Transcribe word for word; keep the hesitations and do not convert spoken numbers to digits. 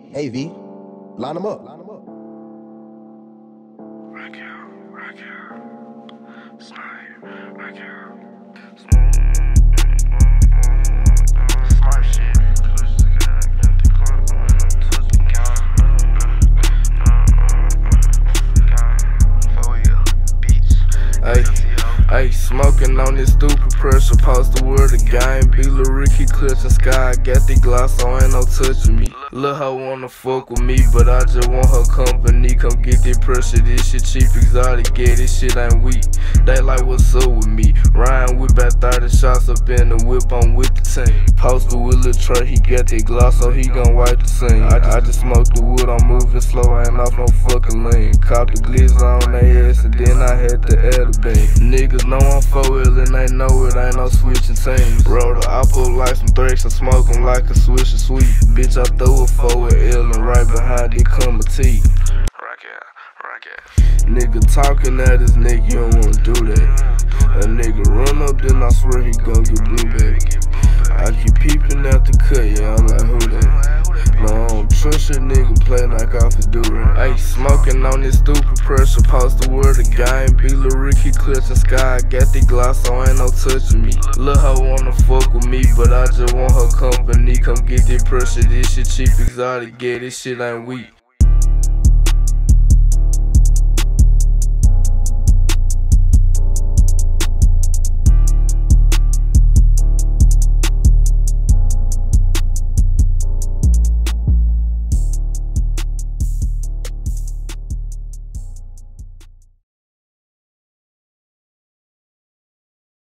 Hey V, line them up. Line them up. Rock out, rock out, snipe, rock out, snipe shit, push the gun, get the gun, touch the gun, gun, for you, beats. Ay, ay, smoking on this stupid pressure, post the word of game. Big Lil Ricky clutching sky, got the gloss, so ain't no touching me. Lil' hoe wanna fuck with me, but I just want her company. Come get this pressure, this shit cheap, exotic, yeah, this shit ain't weak. They like, what's up with me? Ryan with about thirty shots up in the whip, I'm with the team. Posted with Lil Trey, he got that gloss, so he gon' wipe the scene. I, I just smoked the wood, I'm moving slow, I ain't off no fucking lean. Cop the glizz on they ass, and then I had to add a beam. Niggas know I'm four L and they know it ain't no switching teams. Roll the op up like some threats and smoke 'em like a swish of sweet. Bitch, I throw a four L and right behind it come a T. Rock out, rock out. Nigga talking at his nigga, you don't wanna do that. A nigga run up, then I swear he gon' get blue, baby. I keep peeping at the cut, yeah, I'm like, who that? No, I don't trust your nigga, play like off his do-rag. Ayy, smoking on this stupid pressure, post the word of game. Big Lil Ricky clutching sky, got the gloss, so ain't no touching me. Lil' hoe wanna fuck with me, but I just want her company. Come get this pressure, this shit cheap, exotic, yeah, this shit ain't weak.